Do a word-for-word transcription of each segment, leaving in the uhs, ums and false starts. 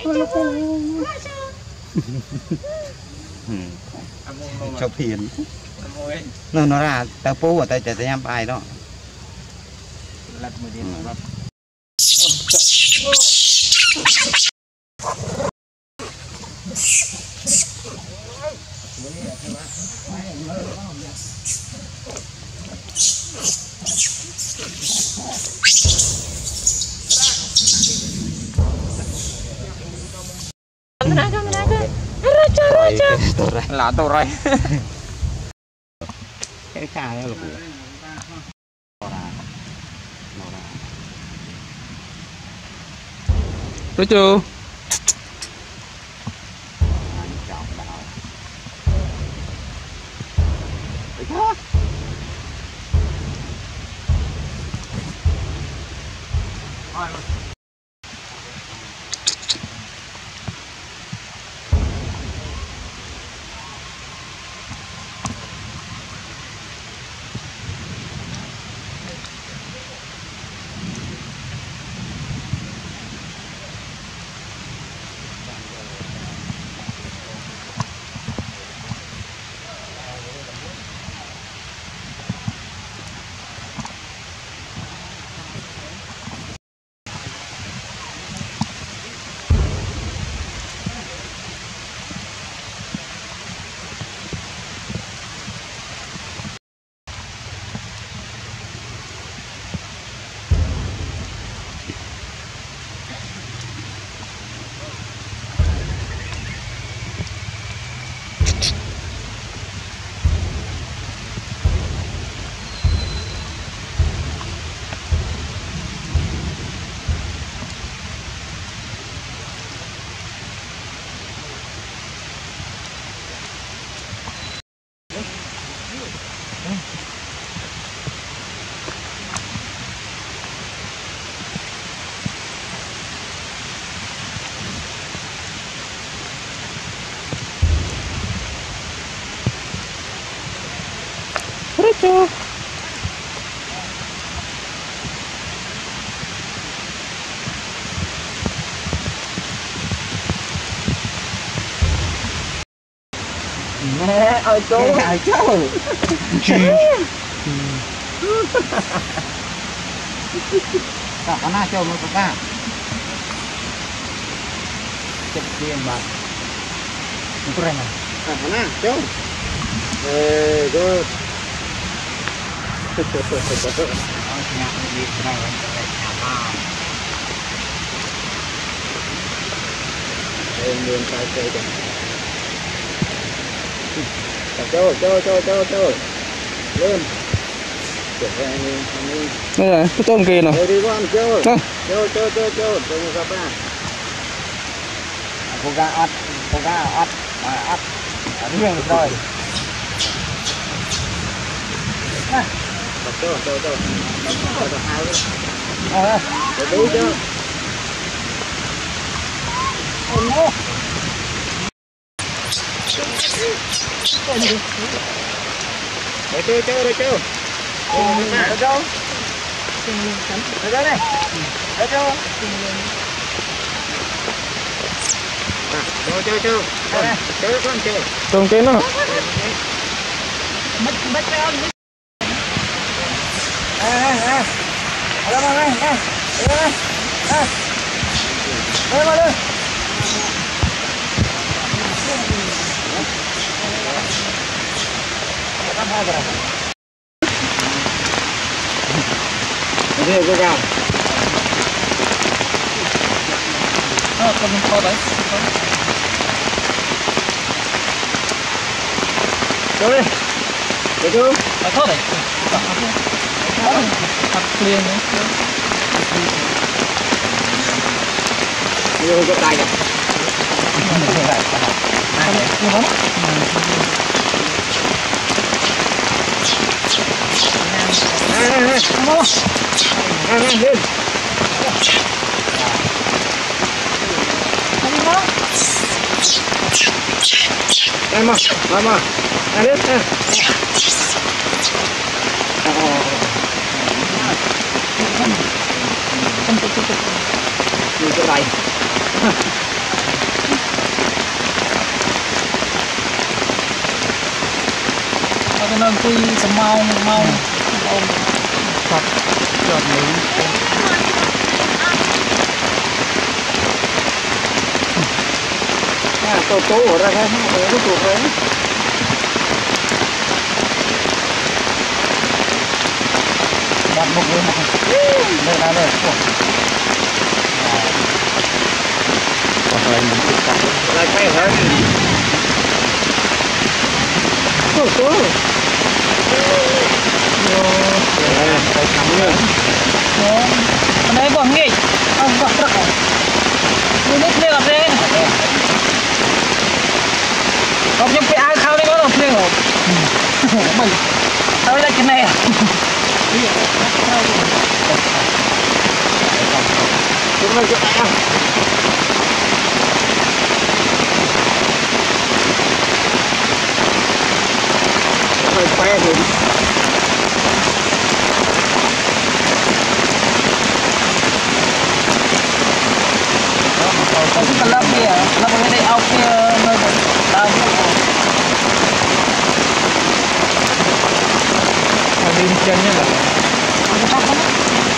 chụp hiền nó nó ra tao phố ở tay chạy tay em bài đó lật một điểm lật Kamera, kamera, kamera. Rojo, Rojo. Là tôi rồi. Cái khai đó là của. Rojo. Rojo. Mẹ ơi chú ơi chú có na châu nó có ba chụp tiền bạc nó này có na châu ê good em luôn tay chơi kìa cho cho cho cho cho lên đây rồi cái tôm kia nè đi con cho cho cho cho cho cho gặp à cô gà ắt cô gà ắt ắt riêng rồi cho cho cho cho hai ờ để đi cho ôi nó Rồi chưa chưa rồi chưa rồi chưa rồi chưa này rồi chưa rồi chưa chưa chưa con chưa tôm kia nó Mất mất cái ông. à à à đâu mà đây đây đây đây đây mà đây Đây cô cao. Ờ, còn mình có đấy. Đâu đi. Được chưa? Phải thoát đấy. Thật liền đấy. Nhiều cái tay kìa. Như thế. À, à, à. À, à, lên. Em mà, mà mà. À, lên. À. Nhiều cái tay. cái nó quy sầm mau mau ông thật giọt mũi à tô tô ở đây ha không có chuột đấy đặt một cái này đây là đây hoặc là mình tự tập lại quay hơn tô tô đây còn nghịch không gặp rất là mình biết đây là đây không nhưng phải ai khao đi có được không mình tới đây cái này à chúng mình sẽ ăn phải khoe thì có cái lớp kia lớp cái này ao kia nơi tao đi chân nhé là không có không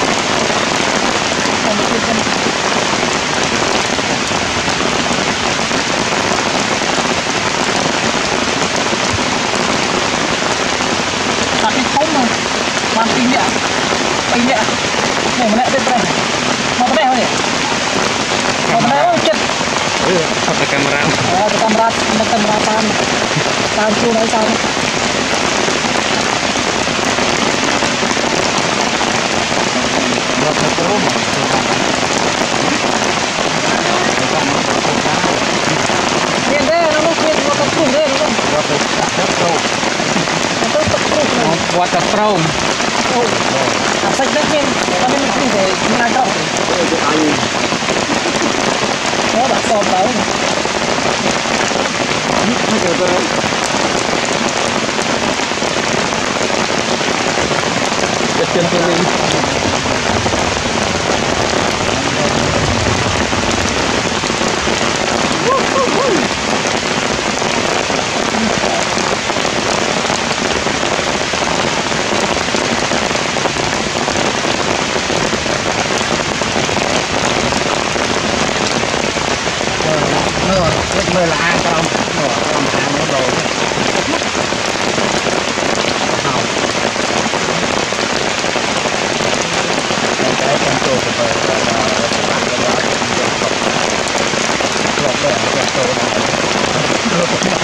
không có chân đặt cái thúng mà mang pin nhẹ pin nhẹ này mà lại đây đây mau đây thôi mau đây chết Ada kamera. ada kamera ada kamera tan tan chu nói sao Điền đây nó lúc nó tập trung đây đúng không? Nó tập trung nó Water Pro. à sạch đất trên nó nên không thể ngay đâu nó đặt sọt tới Kecil kuning. mười là ăn không? Nửa làm ăn nó đồ. Hào. Cái con trâu của tôi là bạn cái đó lột bè cái trâu này.